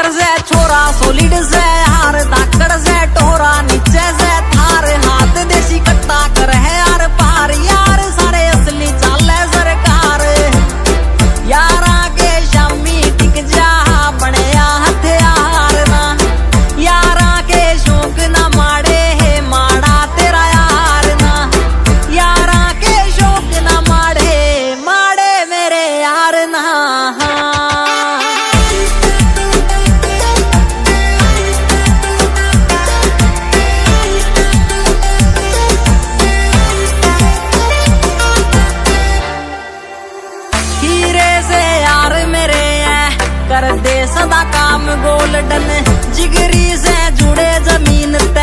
से छोरा सोलिड से हार धाकड़ से टोरा नीचे से थार हाथ देसी कट्टा कर है यार पार यार सारे असली चाले सरकार यारा के शामी टिक जा बनया हथियार ना यारा के शौक ना माड़े है माड़ा तेरा यार ना यारा के शौक ना माड़े माड़े मेरे यार ना कर दे सदा काम गोल्डन जिगरी से जुड़े जमीन